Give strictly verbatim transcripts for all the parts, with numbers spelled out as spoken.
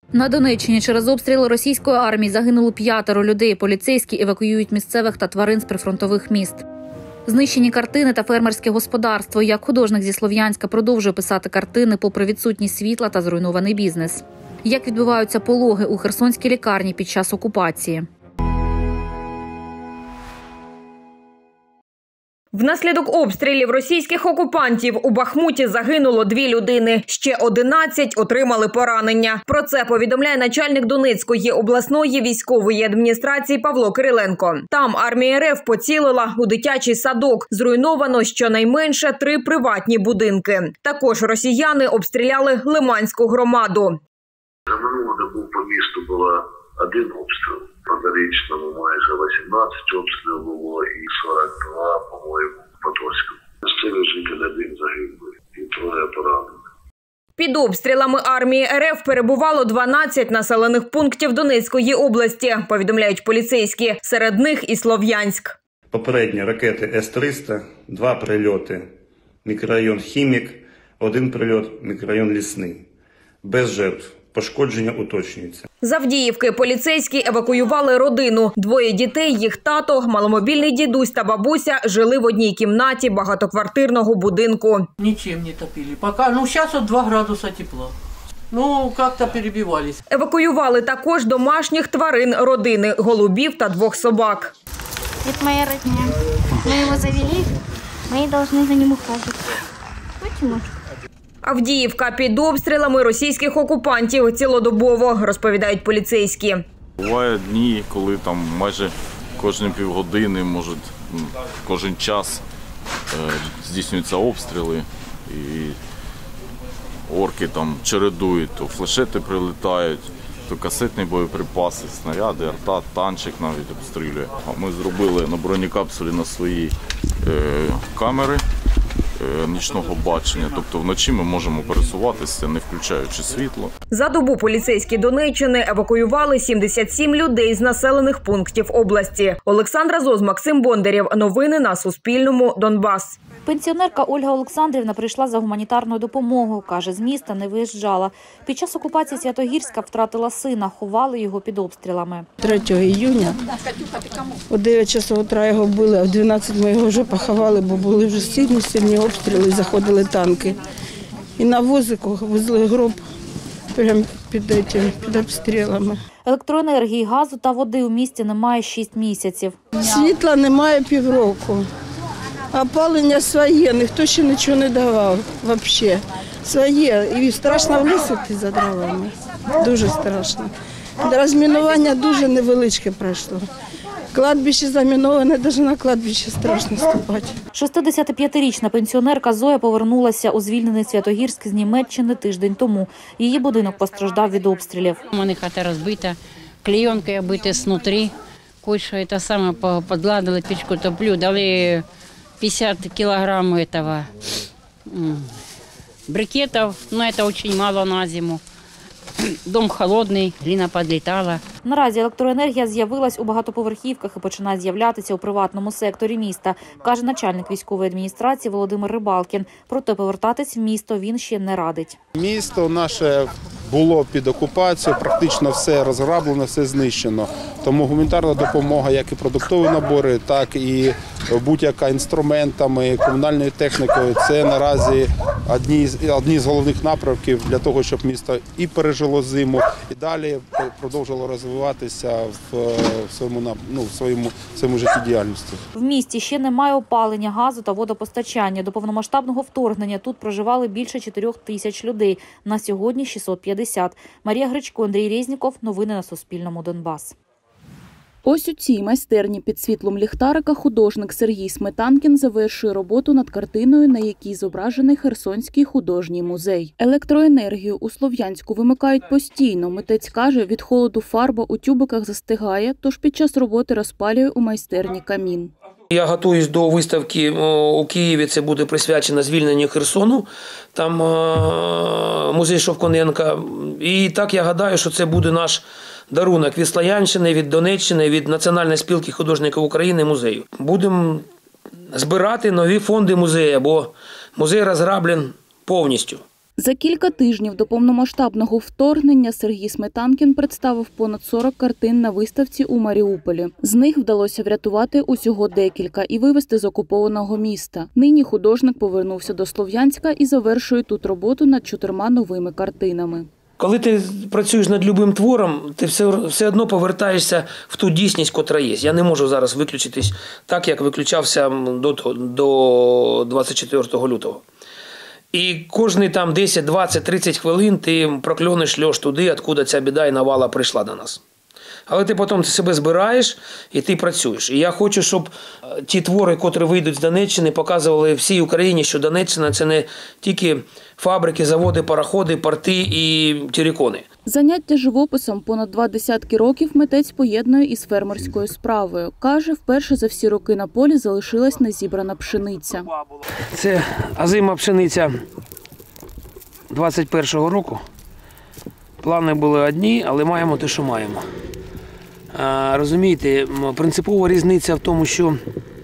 На Донеччині через обстріли російської армії загинуло п'ятеро людей. Поліцейські евакуюють місцевих та тварин з прифронтових міст. Знищені картини та фермерське господарство. Як художник зі Слов'янська продовжує писати картини попри відсутність світла та зруйнований бізнес. Як відбуваються пологи у херсонській лікарні під час окупації. Внаслідок обстрілів російських окупантів у Бахмуті загинуло дві людини. Ще одинадцять отримали поранення. Про це повідомляє начальник Донецької обласної військової адміністрації Павло Кириленко. Там армія РФ поцілила у дитячий садок. Зруйновано щонайменше три приватні будинки. Також росіяни обстріляли Лиманську громаду. За минулу добу по місту було один обстріл. По Зарічному майже вісімнадцять обстрілів було і сорок два, по-моєму, по Тоську. Місцеві жителі один загиблий і троє поранених. Під обстрілами армії РФ перебувало дванадцять населених пунктів Донецької області, повідомляють поліцейські. Серед них і Слов'янськ. Попередні ракети С триста, два прильоти мікрорайон Хімік, один прильот мікрорайон Лісний. Без жертв. Пошкодження уточнюються. З Авдіївки поліцейські евакуювали родину. Двоє дітей, їх тато, маломобільний дідусь та бабуся жили в одній кімнаті багатоквартирного будинку. Нічим не топили. Пока, ну, зараз от два градуса тепла. Ну, як-то перебивались. Евакуювали також домашніх тварин родини – голубів та двох собак. Це моя родня. Ми його завели, ми повинні за ним ухажувати. Чому? Авдіївка під обстрілами російських окупантів цілодобово, розповідають поліцейські. Буває дні, коли там майже кожні півгодини, може кожен час е, здійснюються обстріли і орки там чередують, то флешети прилітають, то касетні боєприпаси, снаряди, арта, танчик навіть обстрілює. Ми зробили на бронекапсулі на свої е, камери нічного бачення, тобто вночі ми можемо пересуватися, не включаючи світло. За добу поліцейські Донеччини евакуювали сімдесят сім людей з населених пунктів області. Олександра Зоз, Максим Бондарєв. Новини на Суспільному. Донбас. Пенсіонерка Ольга Олександрівна прийшла за гуманітарною допомогою. Каже, з міста не виїжджала. Під час окупації Святогірська втратила сина, ховали його під обстрілами. третього іюня о дев'ять часов утра його вбили, а в дванадцять ми його вже поховали, бо були вже сильні, сильні обстріли, заходили танки. І на возику везли гроб прямо під, этим, під обстрілами. Електроенергії, газу та води у місті немає шість місяців. Світла немає півроку. Опалення своє, ніхто ще нічого не давав взагалі. Своє. І страшно в ліс іти за дровами. Дуже страшно. Розмінування дуже невеличке пройшло. Кладбище заміноване, навіть на кладбище страшно ступати. шістдесятип'ятирічна пенсіонерка Зоя повернулася у звільнений Святогірськ з Німеччини тиждень тому. Її будинок постраждав від обстрілів. У мене хата розбита, клейонкою оббита знутрі. Кое-що це саме підкладали, печку топлю, дали п'ятдесят килограмм этого брикетов, но это очень мало на зиму. Дом холодний, глина підлітала. Наразі електроенергія з'явилась у багатоповерхівках і починає з'являтися у приватному секторі міста, каже начальник військової адміністрації Володимир Рибалкін. Проте повертатись в місто він ще не радить. Місто наше було під окупацією, практично все розграблено, все знищено. Тому гуманітарна допомога, як і продуктові набори, так і будь-яка інструментами, комунальною технікою – це наразі одні, одні з головних напрямків для того, щоб місто і пережило зиму, і далі продовжило розвиватися в своєму, ну, в своєму, в своєму життєдіяльності. В місті ще немає опалення, газу та водопостачання. До повномасштабного вторгнення тут проживали більше чотирьох тисяч людей. На сьогодні шістсот п'ятдесят. Марія Гречко, Андрій Резніков. Новини на Суспільному. Донбас. Ось у цій майстерні під світлом ліхтарика художник Сергій Сметанкін завершує роботу над картиною, на якій зображений Херсонський художній музей. Електроенергію у Слов'янську вимикають постійно. Митець каже, від холоду фарба у тюбиках застигає, тож під час роботи розпалює у майстерні камін. Я готуюсь до виставки у Києві, це буде присвячено звільненню Херсону, там музей Шовконенка. І так я гадаю, що це буде наш дарунок від Слов'янщини, від Донеччини, від Національної спілки художників України музею. Будемо збирати нові фонди музею, бо музей розграблен повністю. За кілька тижнів до повномасштабного вторгнення Сергій Сметанкін представив понад сорок картин на виставці у Маріуполі. З них вдалося врятувати усього декілька і вивезти з окупованого міста. Нині художник повернувся до Слов'янська і завершує тут роботу над чотирма новими картинами. Коли ти працюєш над любим твором, ти все, все одно повертаєшся в ту дійсність, котра є. Я не можу зараз виключитись так, як виключався до, до двадцять четвертого лютого. І кожні там десять, двадцять, тридцять хвилин ти прокльониш льош туди, откуда ця біда і навала прийшла до нас. Але ти потім себе збираєш і ти працюєш. І я хочу, щоб ті твори, котрі вийдуть з Донеччини, показували всій Україні, що Донеччина – це не тільки фабрики, заводи, пароходи, порти і терикони. Заняття живописом понад два десятки років митець поєднує із фермерською справою. Каже, вперше за всі роки на полі залишилась незібрана пшениця. Це озима пшениця двадцять першого року. Плани були одні, але маємо те, що маємо. А, розумієте, принципова різниця в тому, що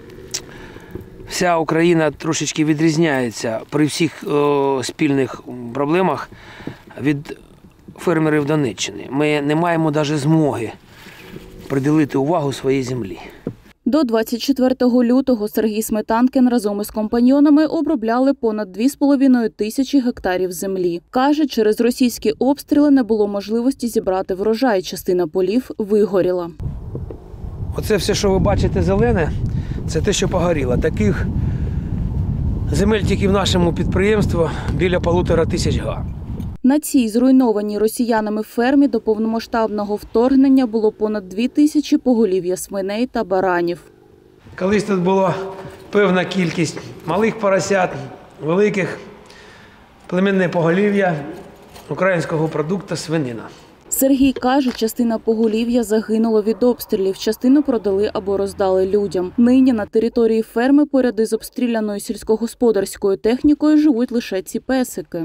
вся Україна трошечки відрізняється при всіх о, спільних проблемах від фермерів Донеччини. Ми не маємо навіть змоги приділити увагу своїй землі. До двадцять четвертого лютого Сергій Сметанкін разом із компаньонами обробляли понад дві з половиною тисячі гектарів землі. Каже, через російські обстріли не було можливості зібрати врожай. Частина полів вигоріла. Оце все, що ви бачите зелене, це те, що погоріло. Таких земель тільки в нашому підприємстві біля полутора тисяч га. На цій зруйнованій росіянами фермі до повномасштабного вторгнення було понад дві тисячі поголів'я свиней та баранів. Колись тут була певна кількість малих поросят, великих, племінне поголів'я українського продукту свинина. Сергій каже, частина поголів'я загинуло від обстрілів, частину продали або роздали людям. Нині на території ферми поряд із обстріляною сільськогосподарською технікою живуть лише ці песики.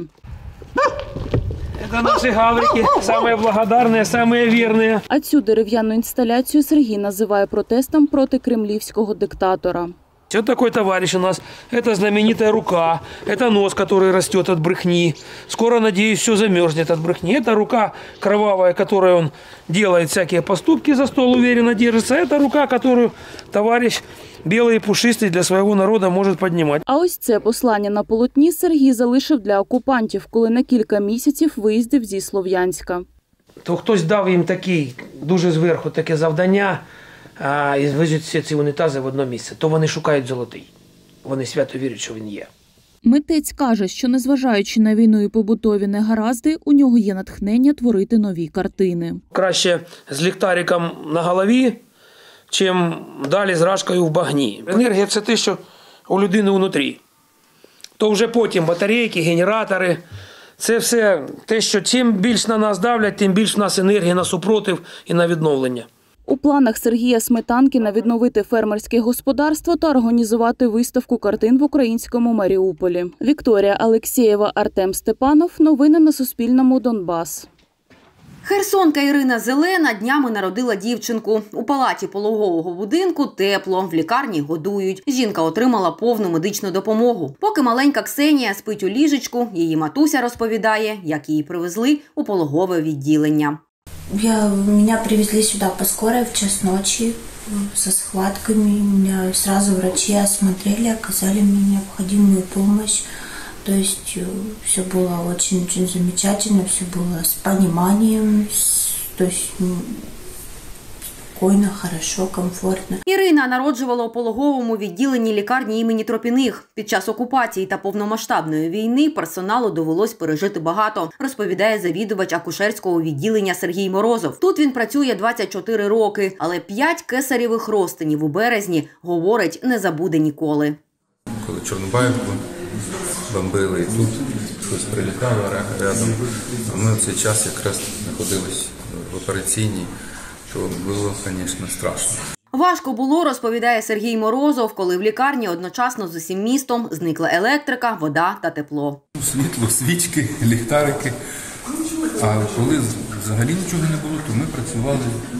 Це наші гаврики, самі благодарні, самі вірні. А цю дерев'яну інсталяцію Сергій називає протестом проти кремлівського диктатора. Вот такой товарищ у нас. Это знаменитая рука, это нос, который растет от брехни. Скоро, надеюсь, все замерзнет от брехни. Это рука кровавая, которой он делает всякие поступки, за стол уверенно держится. Это рука, которую товарищ белый и пушистый для своего народа может поднимать. А ось це послання на полотні Сергій залишив для окупантів, коли на кілька місяців виїздив зі Слов'янська. То хтось дав їм такий, дуже зверху, таке завдання, а, і звезуть всі ці унітази в одне місце. То вони шукають золотий. Вони свято вірять, що він є. Митець каже, що незважаючи на війну і побутові негаразди, у нього є натхнення творити нові картини. Краще з ліхтариком на голові, чим далі з рашкою в багні. Енергія – це те, що у людини внутрі. То вже потім батарейки, генератори – це все те, що чим більш на нас давлять, тим більш в нас енергії на супротив і на відновлення. У планах Сергія Сметанкіна відновити фермерське господарство та організувати виставку картин в українському Маріуполі. Вікторія Алексєєва, Артем Степанов. Новини на Суспільному. Донбас. Херсонка Ірина Зелена днями народила дівчинку. У палаті пологового будинку тепло, в лікарні годують. Жінка отримала повну медичну допомогу. Поки маленька Ксенія спить у ліжечку, її матуся розповідає, як її привезли у пологове відділення. Я, меня привезли сюда по скорой в час ночи со схватками. Меня сразу врачи осмотрели, оказали мне необходимую помощь. То есть все было очень-очень замечательно, все было с пониманием, то есть спокійно, хорошо, комфортно. Ірина народжувала у пологовому відділенні лікарні імені Тропіних. Під час окупації та повномасштабної війни персоналу довелось пережити багато, розповідає завідувач акушерського відділення Сергій Морозов. Тут він працює двадцять чотири роки, але п'ять кесарєвих розтинів у березні, говорить, не забуде ніколи. Коли Чорнобаївку бомбили і тут щось прилітало рядом, а ми в цей час якраз знаходились в операційній. То було, звісно, страшно. Важко було, розповідає Сергій Морозов, коли в лікарні одночасно з усім містом зникла електрика, вода та тепло. Світло, свічки, ліхтарики. А коли взагалі нічого не було, то ми працювали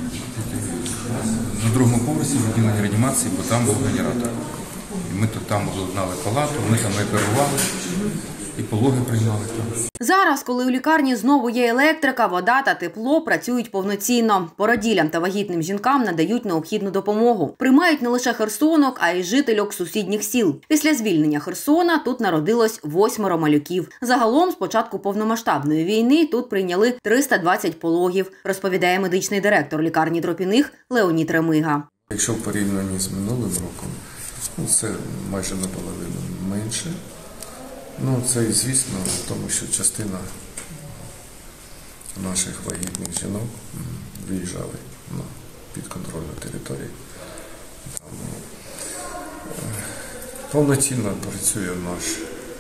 на другому поверсі в відділенні реанімації, бо там був генератор. І ми тут там обладнали палату, ми там оперували. І пологи приймали там. Зараз, коли у лікарні знову є електрика, вода та тепло, працюють повноцінно. Породіллям та вагітним жінкам надають необхідну допомогу. Приймають не лише херсонок, а й жительок сусідніх сіл. Після звільнення Херсона тут народилось восьмеро малюків. Загалом, з початку повномасштабної війни, тут прийняли триста двадцять пологів, розповідає медичний директор лікарні Тропіних Леонід Ремига. Якщо в порівнянні з минулим роком, ну, це майже наполовину менше. Ну, це і звісно, тому що частина наших вагітних жінок виїжджали на підконтрольну територію. Там, повноцінно працює наш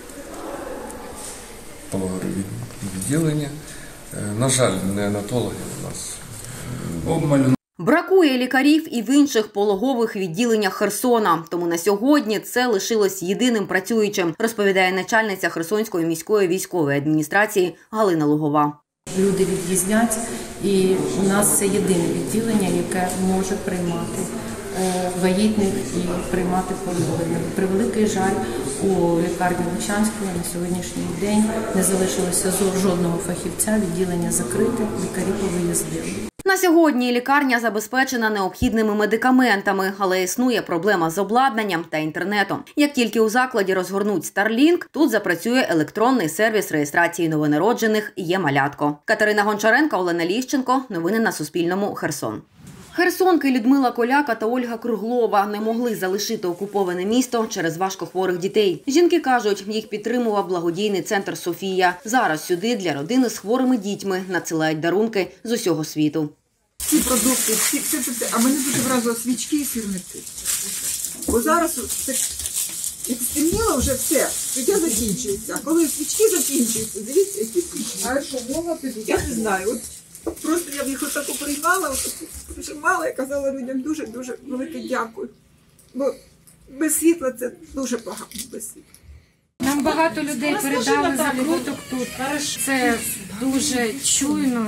пологове відділення. На жаль, неонатологи у нас обмаль. Бракує лікарів і в інших пологових відділеннях Херсона. Тому на сьогодні це лишилось єдиним працюючим, розповідає начальниця Херсонської міської військової адміністрації Галина Лугова. Люди від'їздять, і у нас це єдине відділення, яке може приймати вагітних і приймати пологових. На превеликий жаль, у лікарні Лучанської на сьогоднішній день не залишилося жодного фахівця, відділення закрите, лікарі повиїздили. На сьогодні лікарня забезпечена необхідними медикаментами, але існує проблема з обладнанням та інтернетом. Як тільки у закладі розгорнуть Starlink, тут запрацює електронний сервіс реєстрації новонароджених «Є-малятко». Катерина Гончаренко, Олена Ліщенко. Новини на Суспільному. Херсон. Херсонки Людмила Коляка та Ольга Круглова не могли залишити окуповане місто через важкохворих дітей. Жінки кажуть, їх підтримував благодійний центр «Софія». Зараз сюди для родини з хворими дітьми надсилають дарунки з усього світу. Всі продукти, всі, все, все, все. А мене дуже вразило свічки і сірники. Бо зараз це, як стемніло вже все, життя закінчується. А коли свічки закінчуються, дивіться, які свічки. А що, мова підуть? Я не знаю. От просто я б їх отаку приймала, отаку прижимала і казала людям дуже-дуже велике дякую. Бо без світла це дуже погано, без світла. Нам багато людей передали заробіток тут. Це дуже чуйно,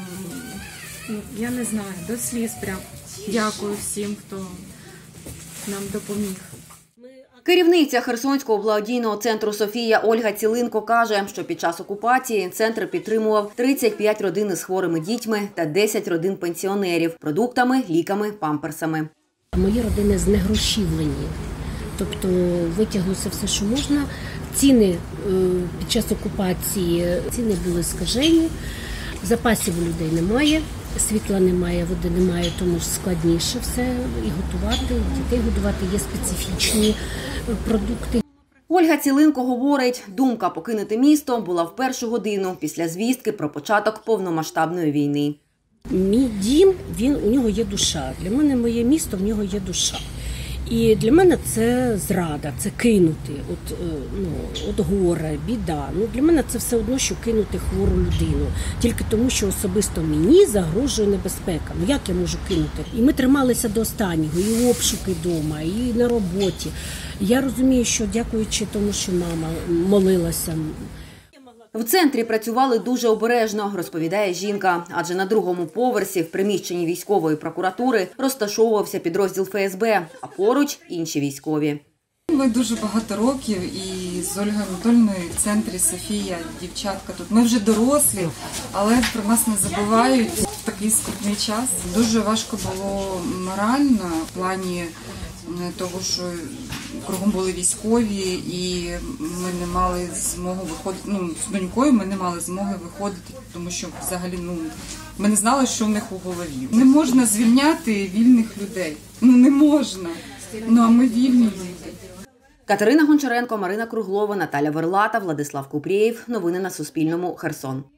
я не знаю, до сліз прям. Дякую всім, хто нам допоміг. Керівниця Херсонського благодійного центру «Софія» Ольга Цілинко каже, що під час окупації центр підтримував тридцять п'ять родин із хворими дітьми та десять родин пенсіонерів – продуктами, ліками, памперсами. Мої родини знегрошівлені, тобто витягнулося все, що можна. Ціни під час окупації, ціни були скажені, запасів у людей немає. Світла немає, води немає, тому складніше все і готувати, дітей годувати, є специфічні продукти. Ольга Цілинко говорить, думка покинути місто була в першу годину після звістки про початок повномасштабної війни. Мій дім, він, у нього є душа. Для мене моє місто, в нього є душа. І для мене це зрада, це кинути, от, ну, от горе, біда. Ну, для мене це все одно, що кинути хвору людину. Тільки тому, що особисто мені загрожує небезпека. Ну як я можу кинути? І ми трималися до останнього, і обшуки вдома, і на роботі. Я розумію, що дякуючи тому, що мама молилася. В центрі працювали дуже обережно, розповідає жінка. Адже на другому поверсі в приміщенні військової прокуратури розташовувався підрозділ еф ес бе, а поруч інші військові. Ми дуже багато років і з Ольгою Анатольовною в центрі «Софія», дівчатка тут. Ми вже дорослі, але про нас не забувають в такий скрутний час. Дуже важко було морально в плані того, що кругом були військові, і ми не мали змоги виходити, ну, з донькою ми не мали змоги виходити, тому що взагалі, ну, ми не знали, що в них у голові. Не можна звільняти вільних людей, ну не можна, ну а ми вільні люди. Катерина Гончаренко, Марина Круглова, Наталя Верлата, Владислав Купрієв. Новини на Суспільному. Херсон.